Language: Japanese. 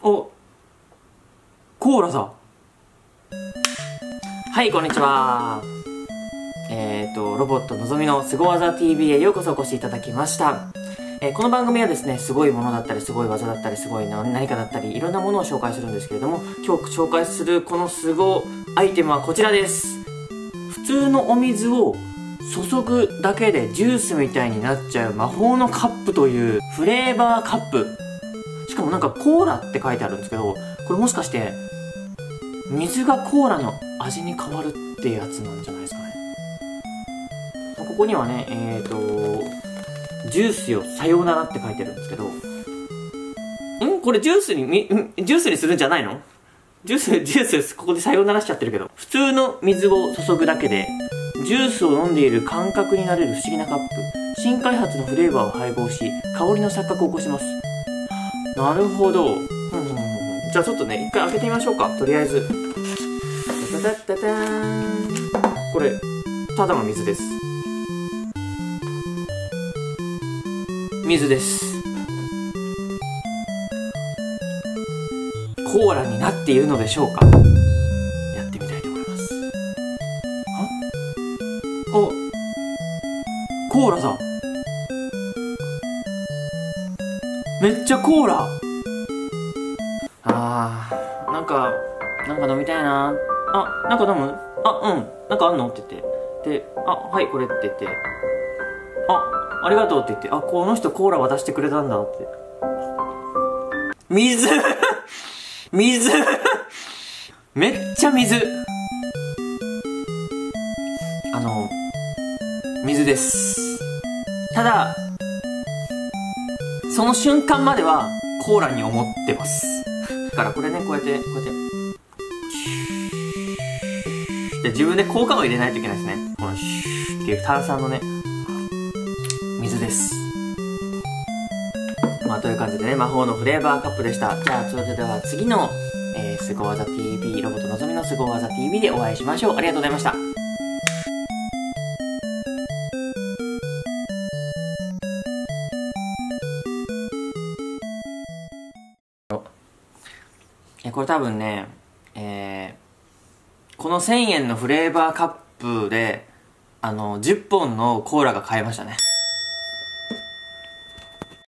お、コーラだ。はい、こんにちは。ロボットのぞみのスゴ技 TV へようこそお越しいただきました。この番組はですね、すごいものだったり、すごい技だったり、すごい何かだったり、いろんなものを紹介するんですけれども、今日紹介するこのすごアイテムはこちらです。普通のお水を注ぐだけでジュースみたいになっちゃう魔法のカップというフレーバーカップ。しかもなんかコーラって書いてあるんですけど、これもしかして水がコーラの味に変わるってやつなんじゃないですかね。ここにはね、ジュースよさようならって書いてるんですけど、これジュースにするんじゃないの？ジュース、ここでさようならしちゃってるけど。普通の水を注ぐだけで、ジュースを飲んでいる感覚になれる不思議なカップ。新開発のフレーバーを配合し、香りの錯覚を起こします。なるほど。じゃあちょっとね、一回開けてみましょうか。とりあえず。タタタターン。これ、ただの水です。水です。コーラになっているのでしょうか？やってみたいと思います。お、コーラだ。めっちゃコーラ。なんか飲みたいな。なんか飲む？なんかあんのって言って。で、はい、これって言って。ありがとうって言って。この人コーラ渡してくれたんだって。水水めっちゃ水。水です。ただ、その瞬間まではコーラに思ってます。だからこれね、こうやってで自分で効果を入れないといけないですね。このシューっていう炭酸のね、水です。という感じでね、魔法のフレーバーカップでした。じゃあ、それでは次の、スゴ技 TV、ロボットのぞみのスゴ技 TV でお会いしましょう。ありがとうございました。これ多分ね、この1000円のフレーバーカップで、10本のコーラが買えましたね。